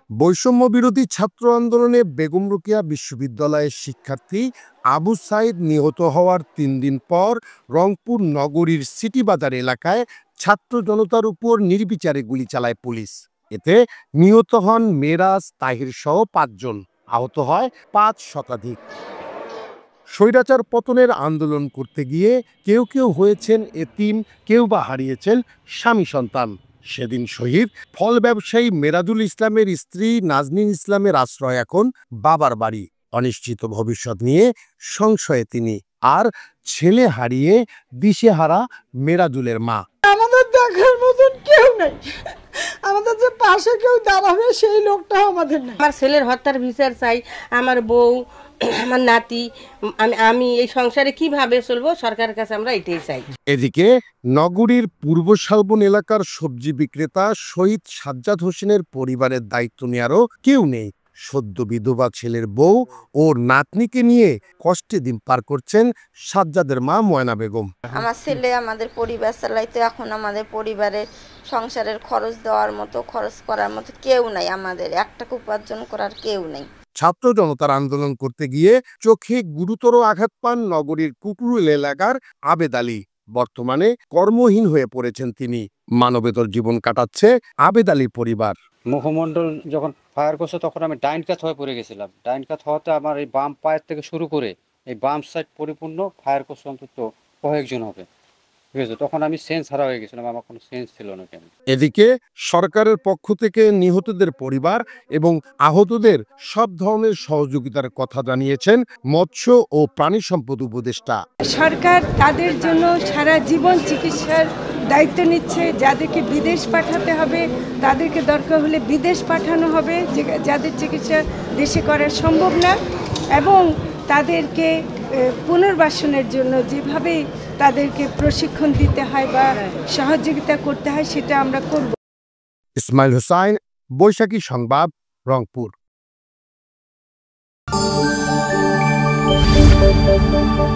বৈষম্য বিরোধী ছাত্র আন্দোলনে বেগম রোকেয়া বিশ্ববিদ্যালয়ের শিক্ষার্থী আবু সাইদ নিহত হওয়ার ৩ দিন পর রংপুর নগরীর সিটি বাজার এলাকায় ছাত্র জনতার উপর নির্বিচারে গুলি চালায় পুলিশ। এতে নিহত হন মেরাজ তাহির সহ ৫ জন, আহত হয় ৫ শতাধিক। স্বৈরাচার পতনের আন্দোলন করতে গিয়ে কেউ কেউ হয়েছেন এতিম, কেউ বা হারিয়েছেন স্বামী সন্তান। সেদিন শহীদ ফল ব্যবসায়ী মেরাজুল ইসলামের স্ত্রী নাজনীন ইসলামের আশ্রয় এখন বাবার বাড়ি। অনিশ্চিত ভবিষ্যৎ নিয়ে সংশয়ে তিনি, আর ছেলে হারিয়ে দিশেহারা মেরাজুলের মা। আমাদের দেখার মতন কেউ নাই, আমাদের যে পাশে কেউ দাঁড়াবে সেই লোকটাও আমাদের নাই। আমার ছেলের হত্যার বিচার চাই, আমার বউ, আমার নাতি, আমি এই সংসারে কিভাবে চলবো, সরকারের কাছে আমরা এটাই চাই। এদিকে নগরীর পূর্ব শালবন এলাকার সবজি বিক্রেতা শহীদ সাজ্জাদ হোসেনের পরিবারের দায়িত্ব নেওয়ারও কেউ নেই। সদ্য বিধবা ছেলের বউ ও নাতনিকে নিয়ে কষ্টে দিন পার করছেন সাজ্জাদের মা ময়না বেগম। আমার ছেলে আমাদের পরিবার চালাইতে, এখন আমাদের পরিবারের সংসারের খরচ দেওয়ার মতো, খরচ করার মতো কেউ নাই, আমাদের একটা উপার্জন করার কেউ নেই। ছাত্র জনতার আন্দোলন করতে গিয়ে চোখে গুরুতর আঘাত পান নগরীর কুকুরুল এলাকার আবেদ আলী। বর্তমানে কর্মহীন হয়ে পড়েছেন তিনি। মানবেতর জীবন কাটাচ্ছে আবেদ আলীর পরিবার। মুখমণ্ডল যখন ফায়ার করছে তখন আমি ডাইন কাত হয়ে পড়ে গেছিলাম। ডাইন কাত হওয়াতে আমার এই বাম পায়ের থেকে শুরু করে এই বাম সাইড পরিপূর্ণ ফায়ার করছে, অন্তত কয়েকজন হবে, ঠিক আছে। তখন আমি সেন্স হারা হয়ে গেছিলাম, আমার কোনো সেন্স ছিল না। কেন এদিকে সরকারের পক্ষ থেকে নিহতদের পরিবার এবং আহতদের সব ধরনের সহযোগিতার কথা জানিয়েছেন মৎস্য ও প্রাণী সম্পদ উপদেষ্টা। সরকার তাদের জন্য সারা জীবন চিকিৎসার দায়িত্ব নিচ্ছে। যাদেরকে বিদেশ পাঠাতে হবে তাদেরকে দরকার হলে বিদেশ পাঠানো হবে, যাদের চিকিৎসা দেশে করা সম্ভব না, এবং তাদেরকে পুনর্বাসনের জন্য যেভাবে তাদেরকে প্রশিক্ষণ দিতে হয় বা সহযোগিতা করতে হয় সেটা আমরা করব। ইসমাইল হোসাইন, বৈশাখী সংবাদ, রংপুর।